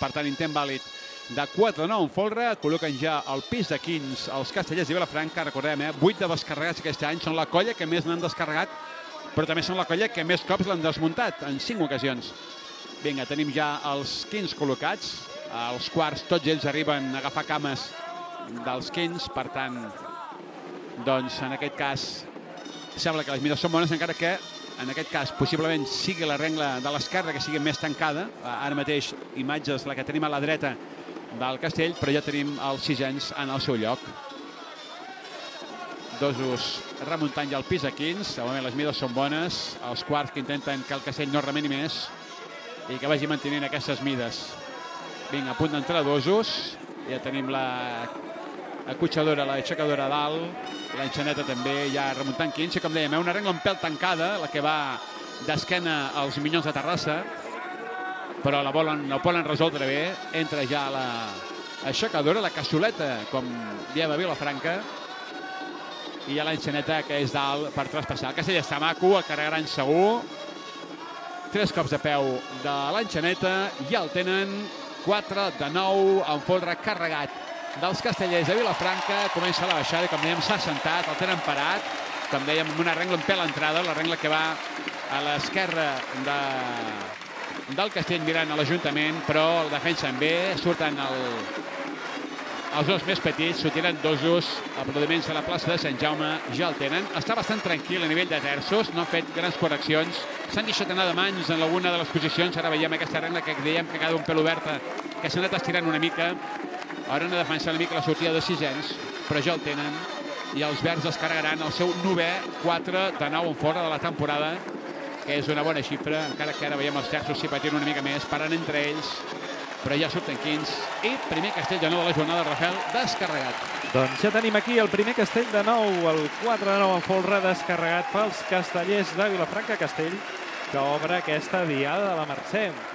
per tant, intent vàlid de 4-9 en folre. Col·loquen ja el pis de 15 els castellers de Vilafranca. Recordem, 8 de descarregats aquest any. Són la colla que més n'han descarregat, però també són la colla que més cops l'han desmuntat, en 5 ocasions. Vinga, tenim ja els 15 col·locats. Els quarts, tots ells arriben a agafar cames dels 15, per tant, doncs en aquest cas sembla que les mides són bones, encara que en aquest cas possiblement sigui la rengla de l'esquerra que sigui més tancada. Ara mateix imatges la que tenim a la dreta del castell, però ja tenim els sisens en el seu lloc. Dosos remuntant ja el pis a 15, de moment les mides són bones, els quarts que intenten que el castell no remeni més i que vagi mantenint aquestes mides. Vinga, a punt d'entrar dosos, ja tenim la acotxadora, l'aixecadora a dalt, l'enxaneta també ja remuntant 15, com dèiem, una rengla un pèl tancada, la que va d'esquena als Minyons de Terrassa, però la volen resoldre bé. Entra ja l'aixecadora, la cassoleta, com diem a Vilafranca, i ja l'enxaneta que és dalt per traspassar. El castell està maco, el carregaran segur. 3 cops de peu de l'enxaneta, ja el tenen. 4-9 en folre carregat dels castellers de Vilafranca. Comença la baixada i, com dèiem, s'ha assentat, el tenen parat. Com dèiem, amb una rengla un pèl a l'entrada, la rengla que va a l'esquerra del castell mirant a l'Ajuntament, però el defensen bé, surten els dos més petits, s'ho tiren dosos. Aplaudiments a la plaça de Sant Jaume, ja el tenen. Està bastant tranquil a nivell de terços, no han fet grans correccions. S'han deixat anar de mans en alguna de les posicions. Ara veiem aquesta regla que dèiem que queda un pèl oberta, que s'ha anat estirant una mica. Ara han de defensar una mica la sortida de sisens, però ja el tenen. I els verds es carregaran el seu 9è 4-9 en fora de la temporada, que és una bona xifra, encara que ara veiem els terços s'hi patien una mica més, paren entre ells, però ja surten 15. I primer castell de nou de la jornada, Rafael, descarregat. Doncs ja tenim aquí el primer castell de nou, el 4-9 en folre descarregat pels castellers de Vilafranca. Castell que obre aquesta diada de la Mercè.